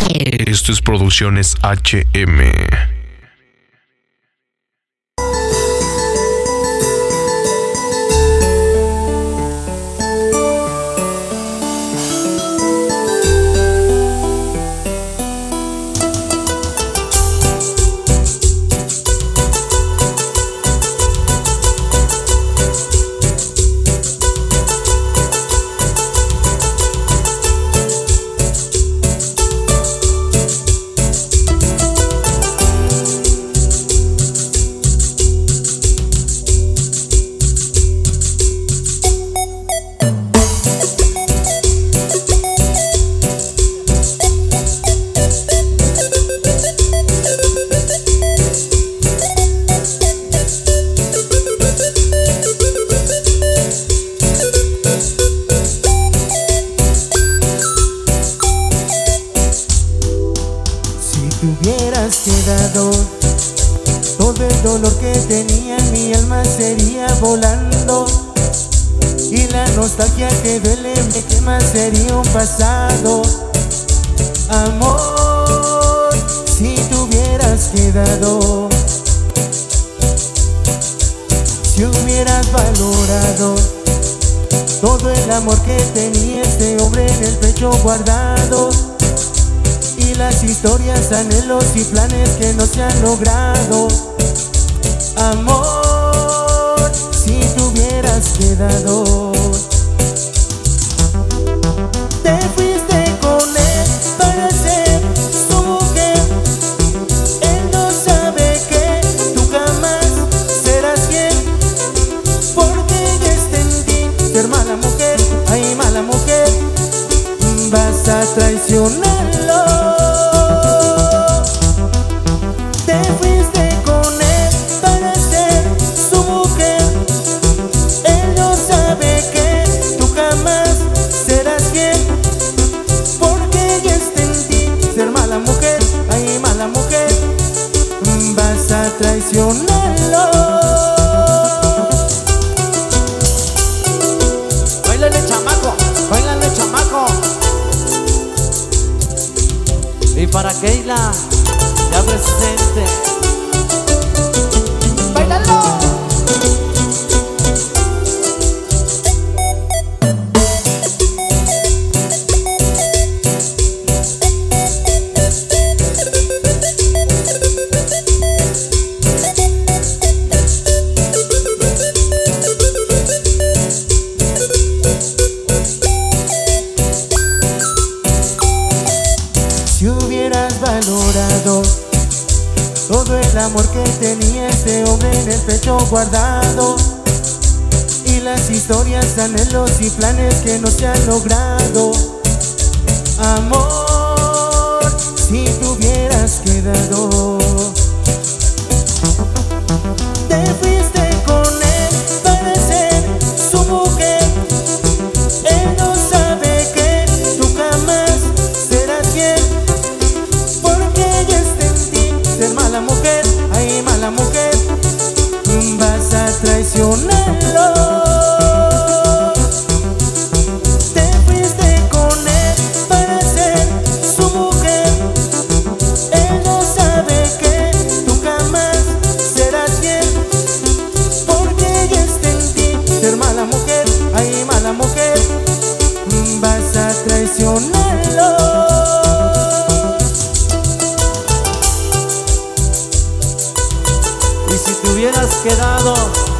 Esto es Producciones HM. Hubieras quedado, todo el dolor que tenía en mi alma sería volando, y la nostalgia que duele me quema sería un pasado. Amor, si te hubieras quedado, si hubieras valorado todo el amor que tenía este hombre en el pecho guardado, y las historias, anhelos y planes que no se han logrado. Amor, si te hubieras quedado, te fuiste con él para ser su mujer. Él no sabe que tú jamás serás fiel, porque ya está en ti ser mala mujer. Ay, mala mujer, vas a traicionarlo. Traicionarlo. Báilale, chamaco, báilale, chamaco. Y para Keila, ya presente. ¡Báilalo! Si hubieras valorado todo el amor que tenía este hombre en el pecho guardado, y las historias, anhelos y planes que no se han logrado. Amor, si te hubieras quedado, te fuiste con él para ser su mujer. Él no sabe que tú jamás serás fiel, porque ya está en ti ser mala mujer. Ay, mala mujer, vas a traicionarlo. Te fuiste con él para ser su mujer. Él no sabe que tú jamás serás fiel, porque ya está en ti ser mala mujer. Ay, mala mujer, vas a traicionarlo. Y si te hubieras quedado,